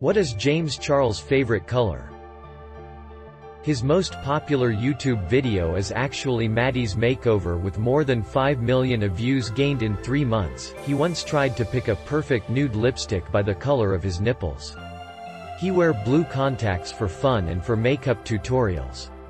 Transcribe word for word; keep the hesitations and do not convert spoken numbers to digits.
What is James Charles' favorite color? His most popular YouTube video is actually Maddie's makeover with more than five million views gained in three months. He once tried to pick a perfect nude lipstick by the color of his nipples. He wear blue contacts for fun and for makeup tutorials.